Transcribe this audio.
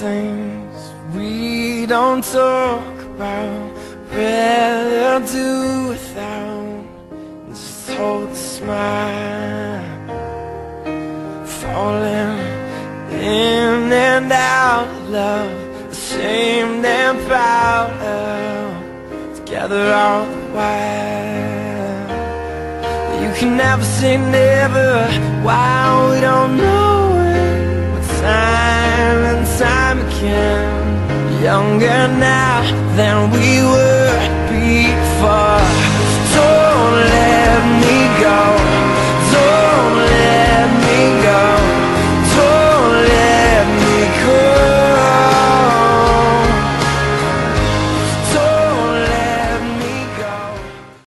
things we don't talk about, rather do without. Just hold the smile, falling in and out of love, ashamed and proud of, together all the while. You can never say never, while we don't know when, but time and time again, younger now than we were before. So don't let me go.